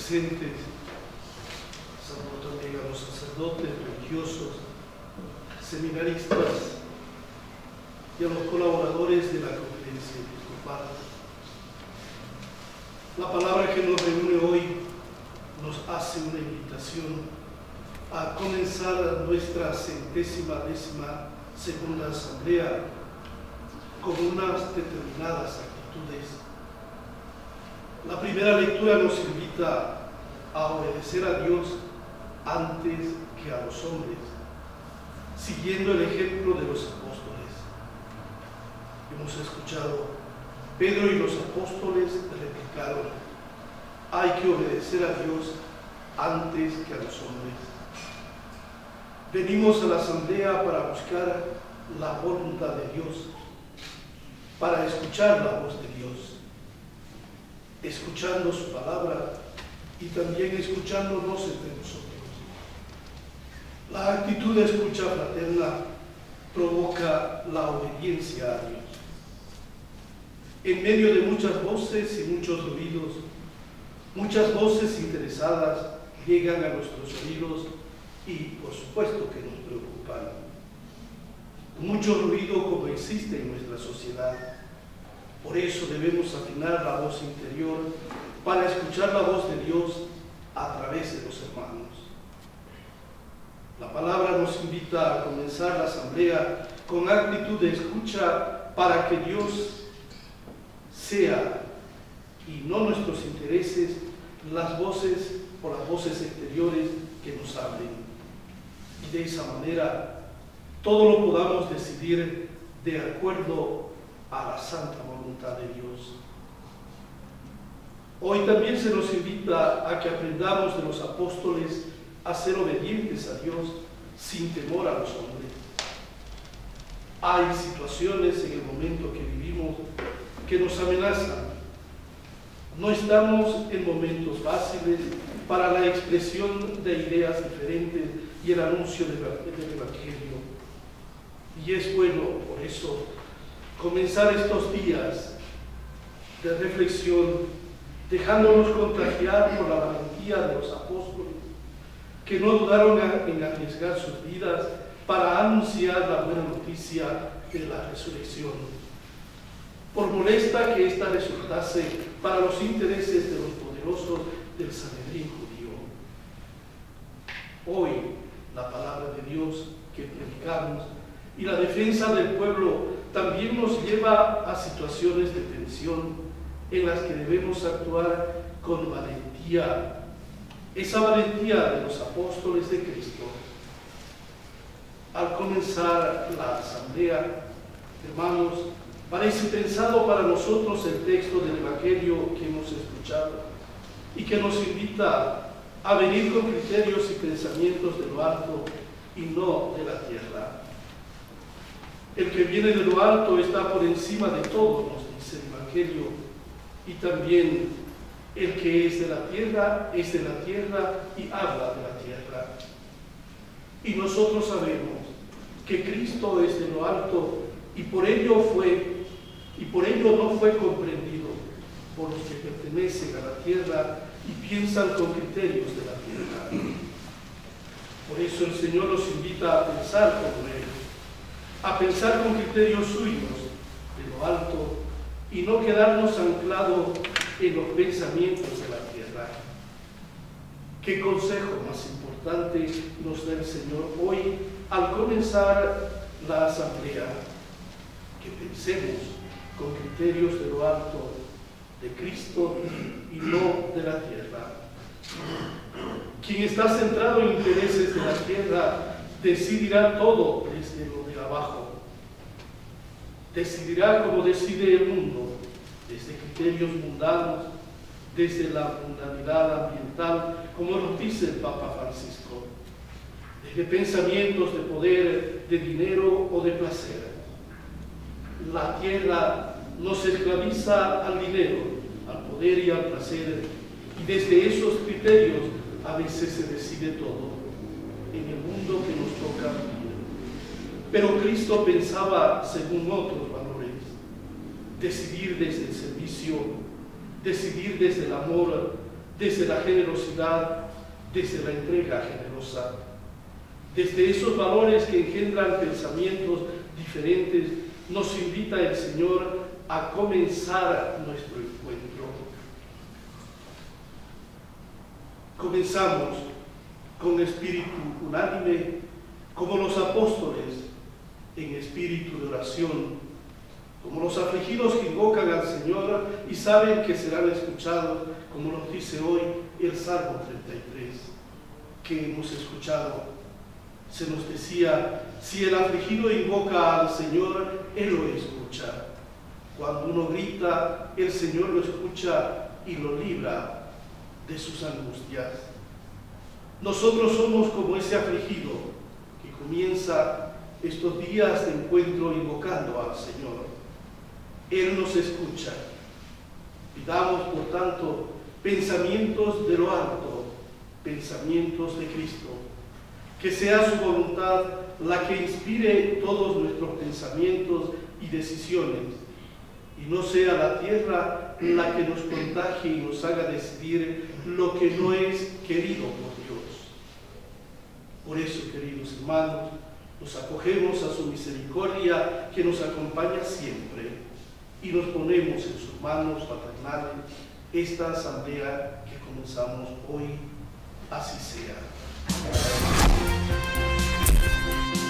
presentes, saludo también a los sacerdotes, religiosos, seminaristas y a los colaboradores de la conferencia episcopal. La palabra que nos reúne hoy nos hace una invitación a comenzar nuestra 112ª asamblea con unas determinadas actitudes. La primera lectura nos invita a obedecer a Dios antes que a los hombres, siguiendo el ejemplo de los apóstoles. Hemos escuchado, Pedro y los apóstoles replicaron: hay que obedecer a Dios antes que a los hombres. Venimos a la asamblea para buscar la voluntad de Dios, para escuchar la voz de Dios, escuchando su palabra y también escuchándonos entre nosotros. La actitud de escucha fraterna provoca la obediencia a Dios. En medio de muchas voces y muchos ruidos, muchas voces interesadas llegan a nuestros oídos y por supuesto que nos preocupan. Mucho ruido como existe en nuestra sociedad. Por eso debemos afinar la voz interior para escuchar la voz de Dios a través de los hermanos. La palabra nos invita a comenzar la asamblea con actitud de escucha para que Dios sea, y no nuestros intereses, las voces o las voces exteriores que nos hablen. Y de esa manera todo lo podamos decidir de acuerdo a la santa voluntad de Dios. Hoy también se nos invita a que aprendamos de los apóstoles a ser obedientes a Dios sin temor a los hombres. Hay situaciones en el momento que vivimos que nos amenazan. No estamos en momentos fáciles para la expresión de ideas diferentes y el anuncio del Evangelio. Y es bueno, por eso, comenzar estos días de reflexión, dejándonos contagiar por la valentía de los apóstoles, que no dudaron en arriesgar sus vidas para anunciar la buena noticia de la resurrección. Por molesta que ésta resultase para los intereses de los poderosos del Sanedrín judío. Hoy, la palabra de Dios que predicamos y la defensa del pueblo también nos lleva a situaciones de tensión en las que debemos actuar con valentía. Esa valentía de los apóstoles de Cristo. Al comenzar la asamblea, hermanos, parece pensado para nosotros el texto del Evangelio que hemos escuchado y que nos invita a venir con criterios y pensamientos de lo alto y no de la tierra. El que viene de lo alto está por encima de todo, nos dice el Evangelio, y también el que es de la tierra y habla de la tierra. Y nosotros sabemos que Cristo es de lo alto y por ello no fue comprendido por los que pertenecen a la tierra y piensan con criterios de la tierra. Por eso el Señor nos invita a pensar como Él, a pensar con criterios suyos de lo alto y no quedarnos anclados en los pensamientos de la tierra. ¿Qué consejo más importante nos da el Señor hoy al comenzar la asamblea? Que pensemos con criterios de lo alto, de Cristo y no de la tierra. Quien está centrado en intereses de la tierra decidirá todo desde lo de abajo. Decidirá como decide el mundo, desde criterios mundanos, desde la mundanidad ambiental, como nos dice el Papa Francisco, desde pensamientos de poder, de dinero o de placer. La tierra nos esclaviza al dinero, al poder y al placer, y desde esos criterios a veces se decide todo en el mundo que nos toca vivir. Pero Cristo pensaba según otros valores, decidir desde el servicio, decidir desde el amor, desde la generosidad, desde la entrega generosa, desde esos valores que engendran pensamientos diferentes, nos invita el Señor a comenzar nuestro encuentro. Comenzamos con espíritu unánime, como los apóstoles, en espíritu de oración, como los afligidos que invocan al Señor y saben que serán escuchados, como nos dice hoy el Salmo 33, que hemos escuchado. Se nos decía, si el afligido invoca al Señor, Él lo escucha. Cuando uno grita, el Señor lo escucha y lo libra de sus angustias. Nosotros somos como ese afligido que comienza estos días de encuentro invocando al Señor. Él nos escucha. Pidamos, por tanto, pensamientos de lo alto, pensamientos de Cristo. Que sea su voluntad la que inspire todos nuestros pensamientos y decisiones, y no sea la tierra la que nos contagie y nos haga decidir lo que no es querido por Dios. Por eso, queridos hermanos, nos acogemos a su misericordia que nos acompaña siempre y nos ponemos en sus manos paternales esta asamblea que comenzamos hoy. Así sea.